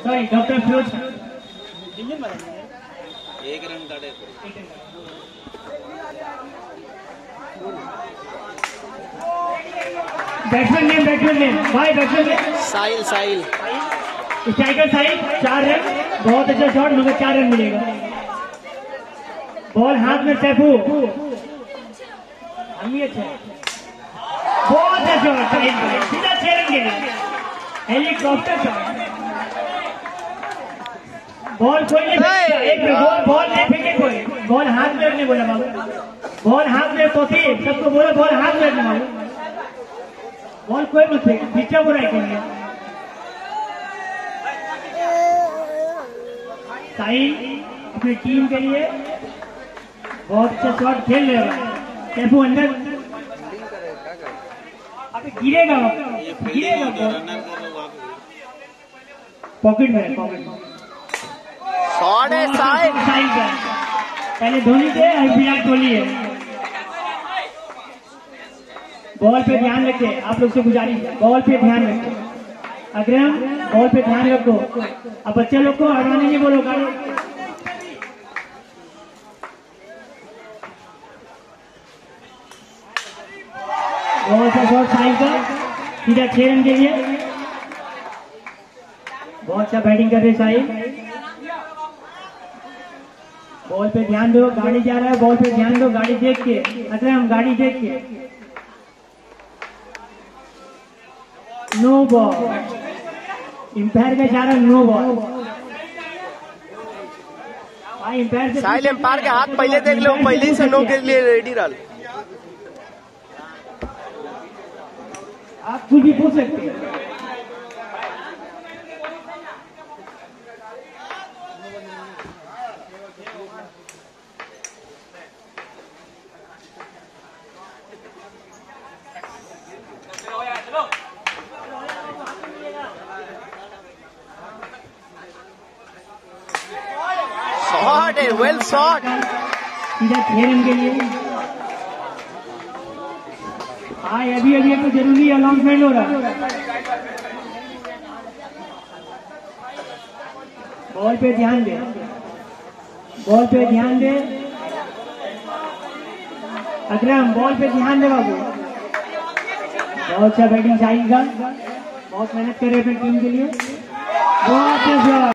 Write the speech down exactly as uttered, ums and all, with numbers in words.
Sorry doctor Firoz एक run काटे batsman name batsman name भाई batsman name Sahil Sahil striker Sahil चार रन बहुत अच्छा शॉट मगर चार रन मिलेगा। बॉल हाथ में सैफू हम अच्छा बहुत अच्छा शॉट सीधा छह रन के लिए हेलीकॉप्टर शॉट। बॉल कोई नहीं एक बॉल बॉल नहीं फेंके कोई बॉल हाथ में रखने बोला बाबू बॉल हाथ में तोती सबको बोला बॉल हाथ में रखने बाबू बॉल कोई मत फेंक पीछे बुराई करेंगे। साहिल अपनी टीम के लिए बहुत अच्छा शॉट खेल रहे हैं। कैफू अंदर अभी गिरेगा गिरेगा पॉकेट में पॉकेट में शॉट है साहिल साहिल का पहले धोनी थे अभी विराट कोहली है। बॉल पे ध्यान रखें आप लोग से गुजारिश है बॉल पे ध्यान रखें अग्रम बॉल पे ध्यान रखो अब बच्चे लोग को हटाने नहीं बोलो गाड़ी बहुत अच्छा शॉट साहिल का सीधा छह रन के लिए बहुत अच्छा बैटिंग कर रहे साहिल। बॉल पे ध्यान दो गाड़ी जा रहा है बॉल पे ध्यान दो गाड़ी देख के अग्रम गाड़ी देख के नो बॉल एम्पायर का इशारा नो बॉल एम्पायर से साहिल एम्पायर के हाथ पहले देख लो पहले ही से नो के लिए रेडी रहा। आप कुछ भी पूछ सकते हैं। शॉट है वेल शॉट सीधा छह रन के लिए हाँ अभी अभी तो जरूरी अनाउंसमेंट हो रहा है। बॉल पे ध्यान दे बॉल पे ध्यान दे अग्रम बॉल पे ध्यान दे बाबू बहुत अच्छा बैटिंग साहिल का बहुत मेहनत कर रहे थे टीम के लिए बहुत अच्छा